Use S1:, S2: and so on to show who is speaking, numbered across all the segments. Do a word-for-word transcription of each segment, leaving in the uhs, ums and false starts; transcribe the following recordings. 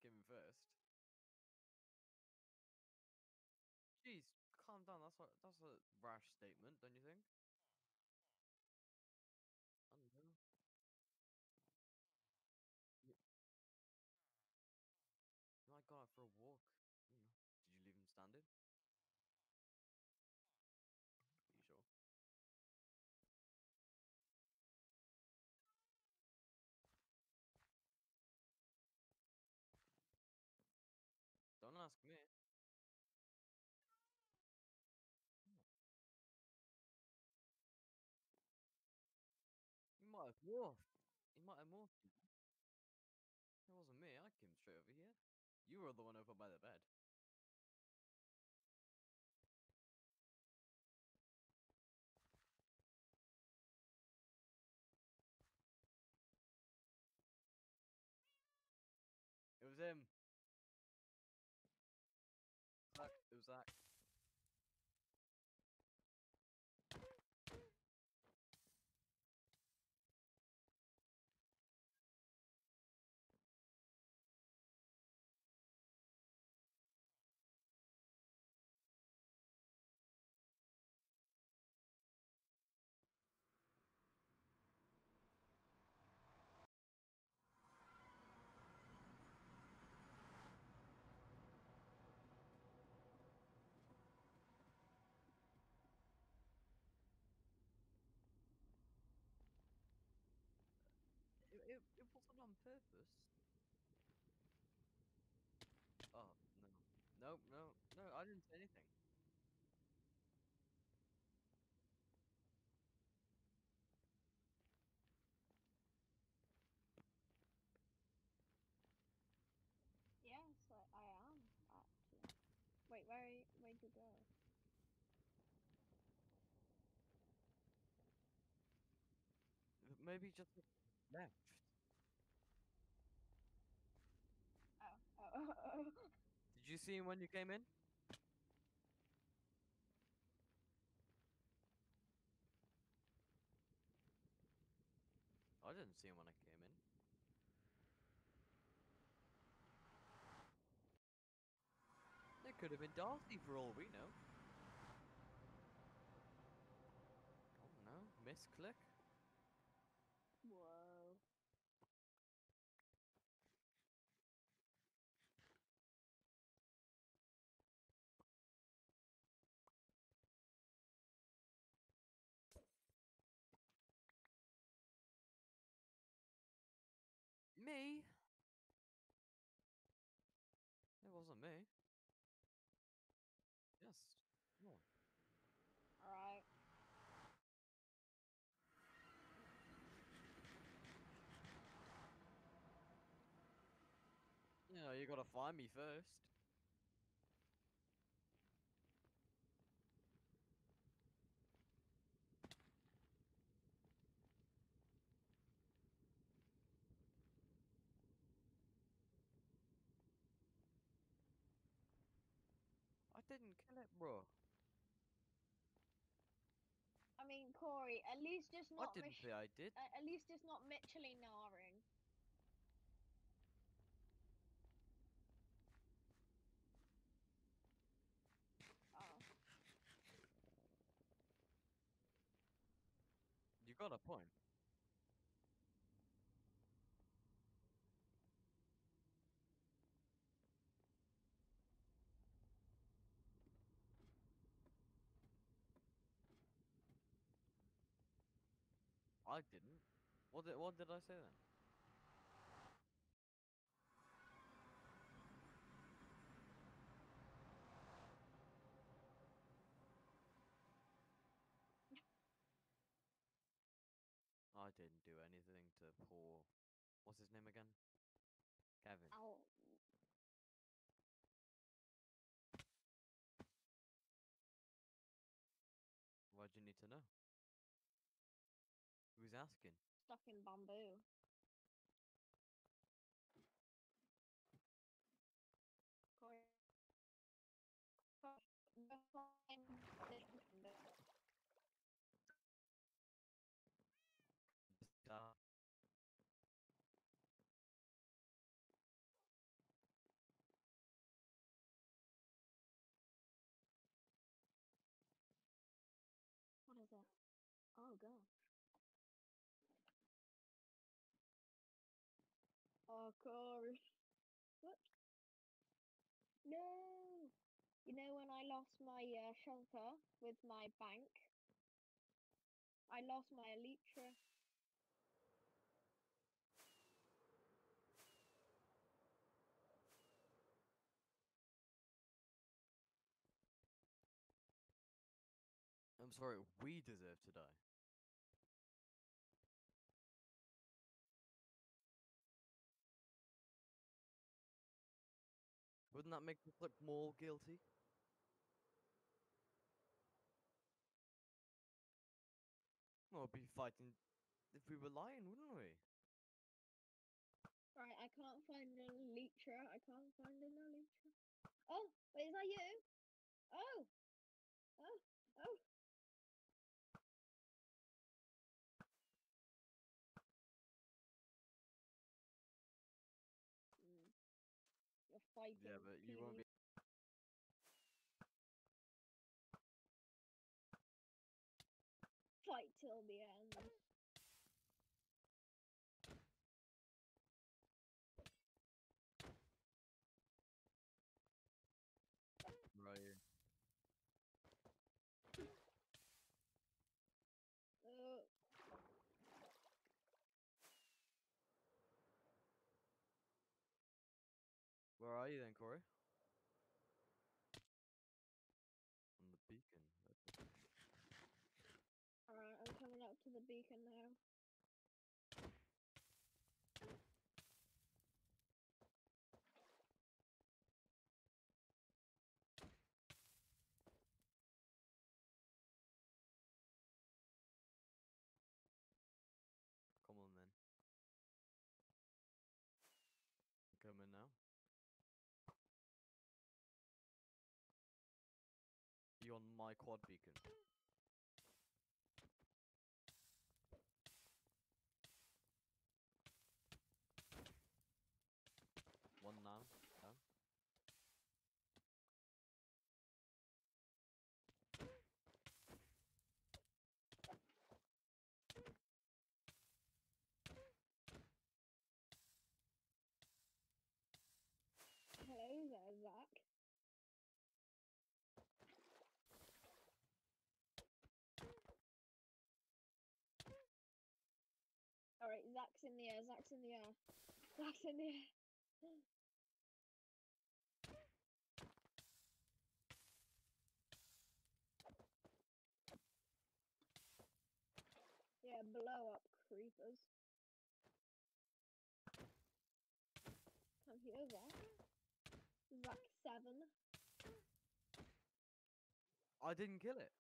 S1: came in first. Jeez, calm down. That's a that's a rash statement, don't you think? I don't know. You you might go out for a walk. You know. Did you leave him standing? Are you sure? Don't ask me. Hmm. He might have morphed. He might have morphed. You know? It wasn't me. I came straight over here. You were the one over by the bed. It was him. Zach. It was Zach. It, it, it wasn't on purpose. Oh, no. No, no, no, I didn't say anything.
S2: Yes, I, I am actually. Wait, where where'd you go?
S1: Maybe just left.
S2: Oh, oh, oh, oh.
S1: Did you see him when you came in? I didn't see him when I came in. It could have been Darcy for all we know. I don't know. Misclick?
S2: Whoa.
S1: Me? It wasn't me. Yes. No.
S2: All right.
S1: You know, you gotta find me first. I didn't kill it, bro.
S2: I mean, Corey, at least just
S1: I
S2: not
S1: didn't
S2: Mich-
S1: say I did.
S2: uh, at least it's not Michelin Naring. Oh,
S1: You got a point. I didn't. What did what did I say then? I didn't do anything to poor. What's his name again? Kevin.
S2: ow.
S1: Why'd you need to know? Who's asking?
S2: Stuck in bamboo. Corey, go find the-
S1: Uh,
S2: Corey. What? No. You know when I lost my uh, shelter with my bank? I lost my elytra.
S1: I'm sorry, we deserve to die. Wouldn't that make us look more guilty? Well, we'd be fighting if we were lying, wouldn't we?
S2: Right, I can't find an elytra. I can't find an elytra. Oh, wait, is that you? Oh, oh, oh. Mm, you're
S1: Yeah,
S2: fighting
S1: but you won't
S2: Peely.
S1: be.
S2: Fight till the end.
S1: Right.
S2: Uh,
S1: Where are you then, Corey? On the beacon.
S2: Alright, I'm coming up to the beacon now.
S1: Come on then. I'm coming now. You on my quad beacon? One now. Down.
S2: Hello there, Zach. Alright, Zach's in the air, Zach's in the air. Zach's in the air. Yeah, blow up creepers. Come here, Zach. Zach seven.
S1: I didn't kill it.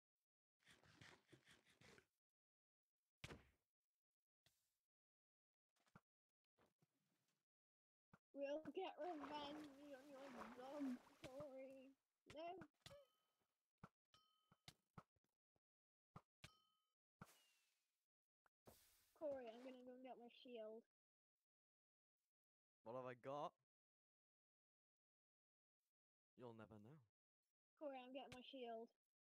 S2: We'll get revenge on your dog, Corey. No. Corey, I'm gonna go and get my shield.
S1: What have I got? You'll never know.
S2: Corey, I'm getting my shield.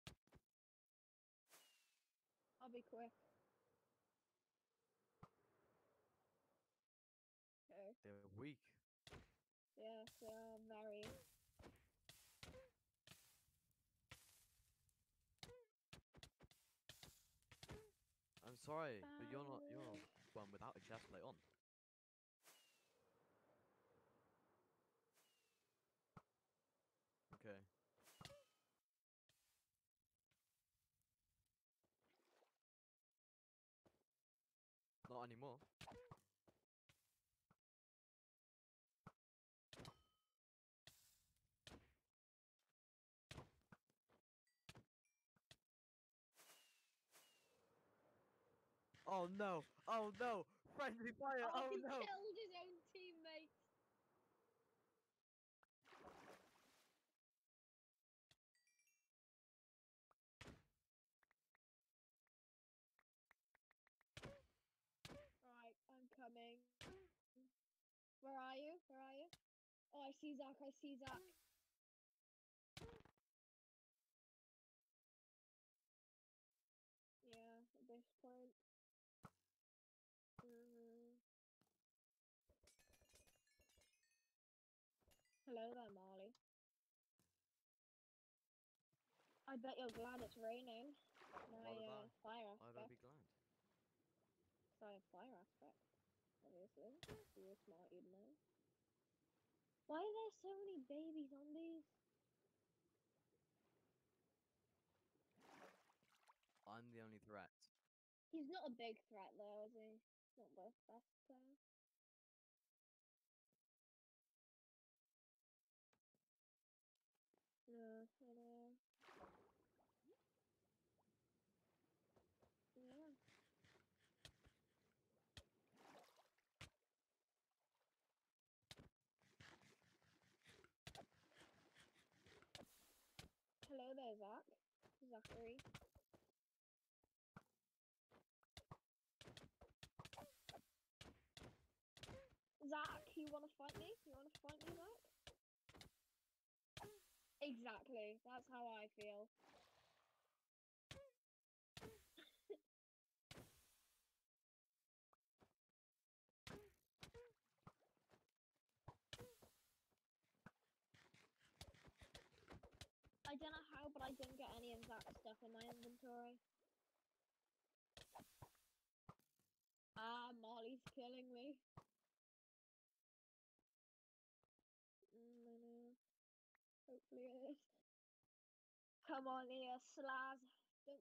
S2: I'll be quick. Okay.
S1: They're weak.
S2: Yes, they are very.
S1: I'm sorry, but you're not. You're
S2: Very.
S1: one without a chest plate on. Okay. Not anymore. Oh no! Oh no! Friendly fire!
S2: Oh,
S1: Oh
S2: he
S1: no!
S2: killed his own teammates. Right, I'm coming. Where are you? Where are you? Oh, I see Zach. I see Zach. Yeah, at this point. Mm. Hello there, Marley. I bet you're glad it's raining. My
S1: Why would I?
S2: uh, fire
S1: Why would I
S2: aspect.
S1: be glad?
S2: So I have fire aspect, obviously. If you were smart, you'd know. Why are there so many baby zombies?
S1: I'm the only threat.
S2: He's not a big threat though, is he? Not the best player. No, I know. Yeah. Hello there, Zach. Zachary. Zach, you wanna fight me? You wanna fight me, Zach? Exactly. That's how I feel. I don't know how, but I didn't get any of Zach's stuff in my inventory. Ah, Molly's killing me. Mm, I know. Hopefully it is. Come on here, Slaz. Don't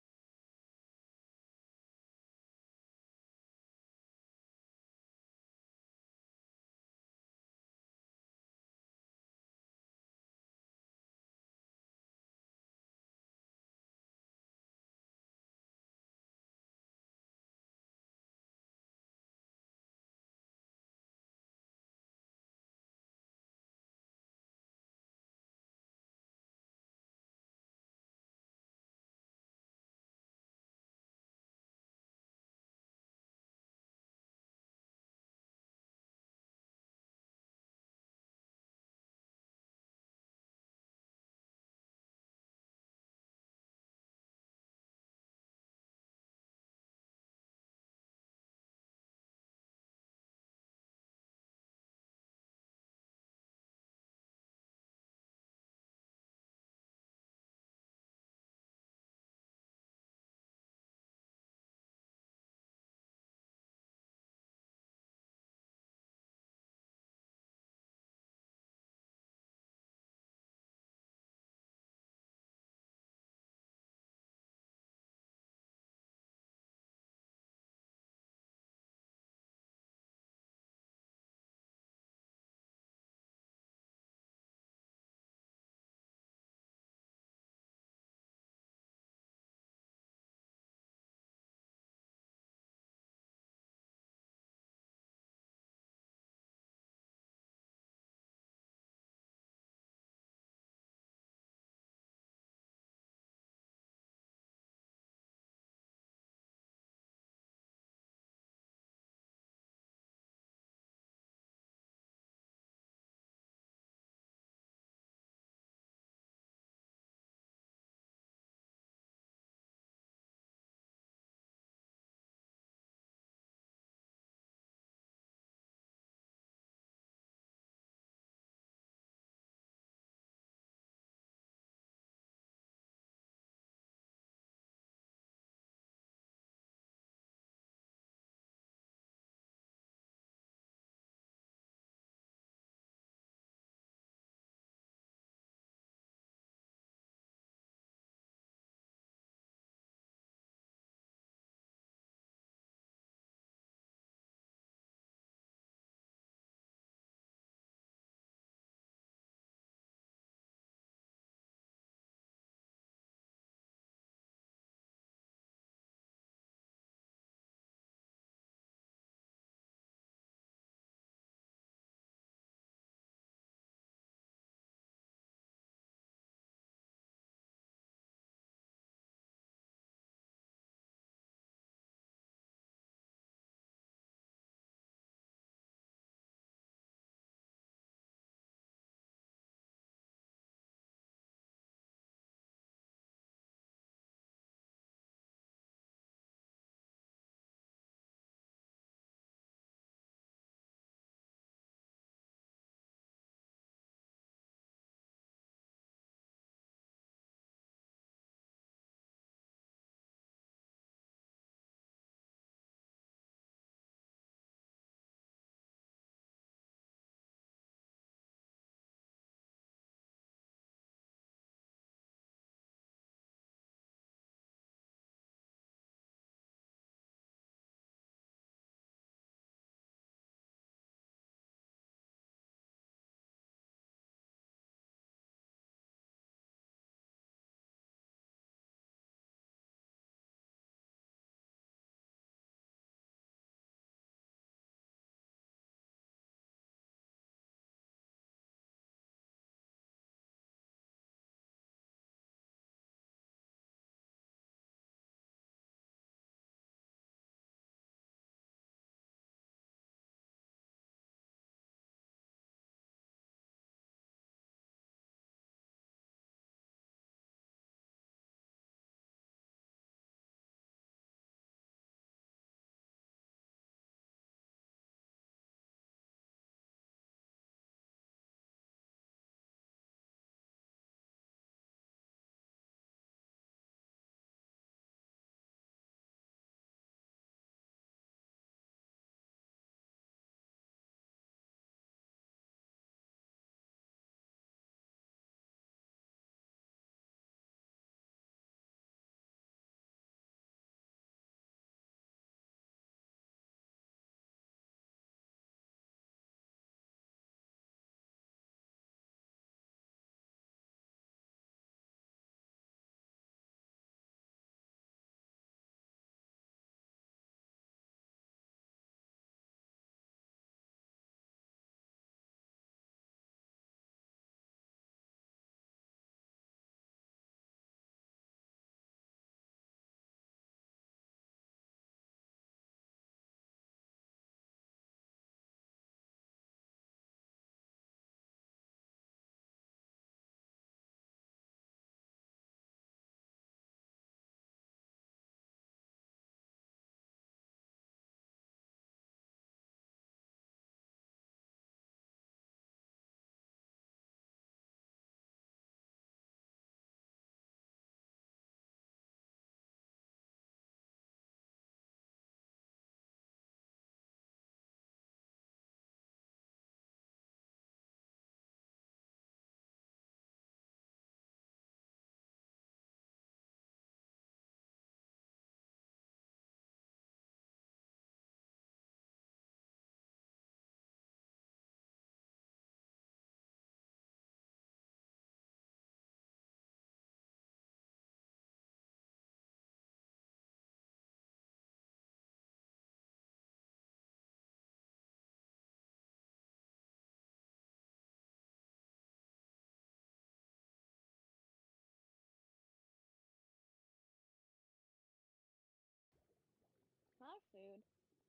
S2: food.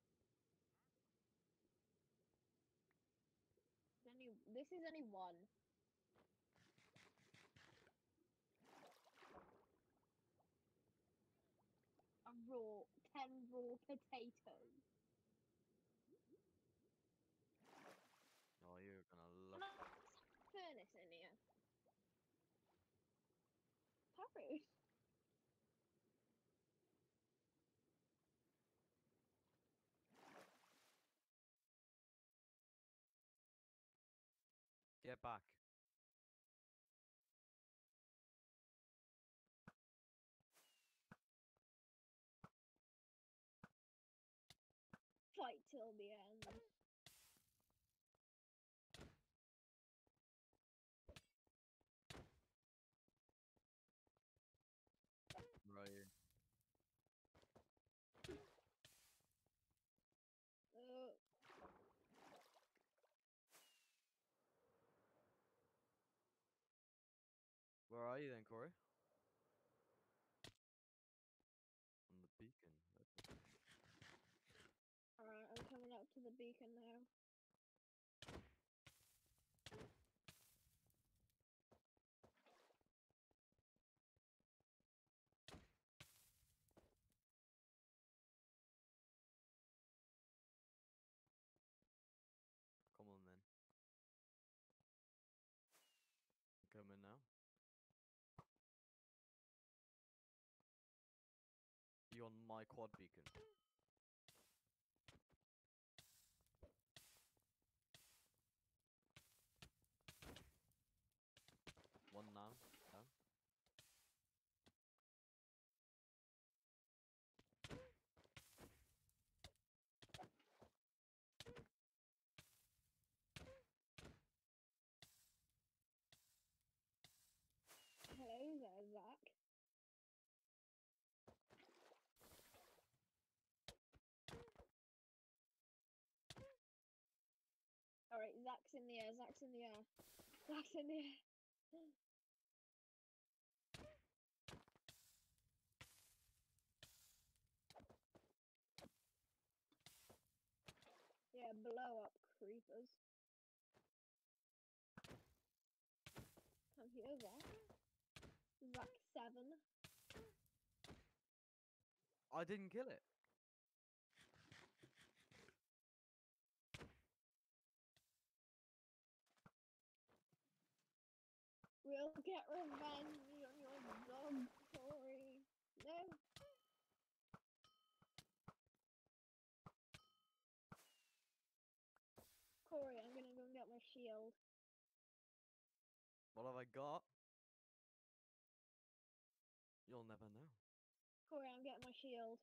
S2: Only, this is only one. A raw, ten raw potatoes.
S1: Oh, you're gonna love.
S2: Can I set a furnace in here? How rude.
S1: Get back.
S2: Fight till the end.
S1: Right.
S2: Uh,
S1: Where are you then, Corey? On the beacon.
S2: Alright, I'm coming up to the beacon now.
S1: Come on then. I'm coming now. You on my quad beacon? One now. Down.
S2: Hello there, Zach. Alright, Zach's in the air, Zach's in the air. Zach's in the air. Yeah, blow up creepers. Come here, Zach. Zach seven.
S1: I didn't kill it.
S2: We'll get revenge on your dog, Corey. No. Corey, I'm gonna go and get my shield.
S1: What have I got? You'll never know.
S2: Corey, I'm getting my shield.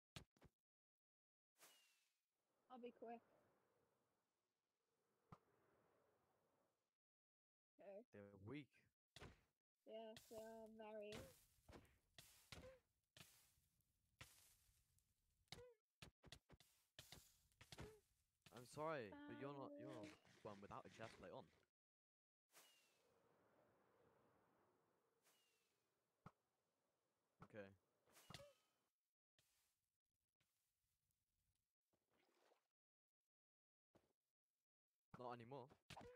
S2: I'll be quick. Okay.
S1: They're weak.
S2: Yes, they are very.
S1: I'm sorry, but you're not. You're not one without a chest plate on. Okay. Not anymore.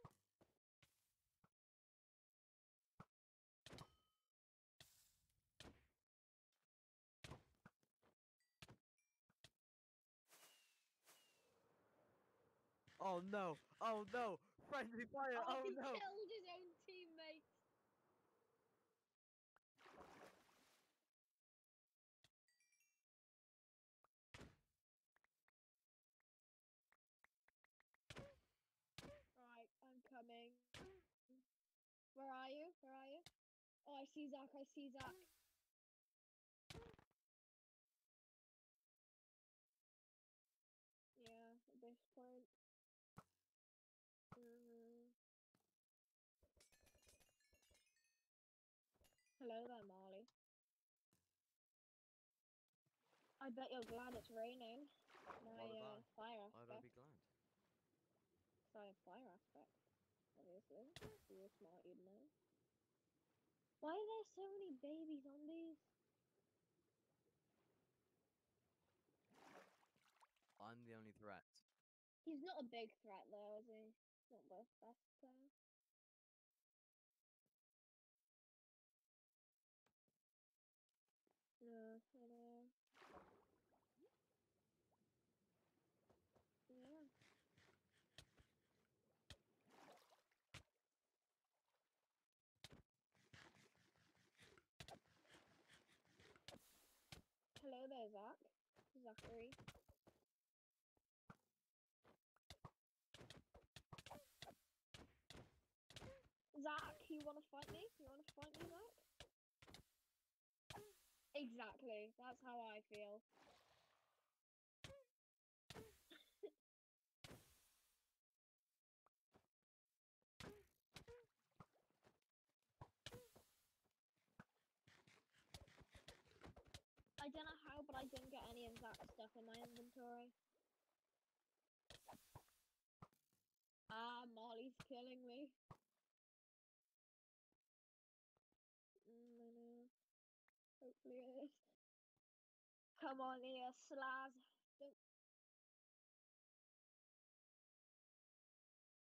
S1: Oh no! Oh no! Friendly fire!
S2: Oh,
S1: Oh
S2: he
S1: no!
S2: killed his own teammates. Right, I'm coming. Where are you? Where are you? Oh, I see Zach. I see Zach. Yeah, at this point. Mm. Hello there, Molly. I bet you're glad it's raining.
S1: Why
S2: My
S1: did
S2: uh,
S1: I?
S2: fire
S1: Why would I be
S2: aspect.
S1: glad?
S2: So I have fire aspect, obviously. You're smart, you'd know. Why are there so many babies on these?
S1: I'm the only threat.
S2: He's not a big threat though, is he? Not the best player. No, I know. Yeah. Hello there, Zach. Zachary. Zach, you wanna fight me? You wanna fight me, Zach? Exactly. That's how I feel. I don't know how, but I didn't get any of Zach's stuff in my inventory. Ah, Molly's killing me. Mm, I know. Hopefully it is. Come on here, Slaz. Don't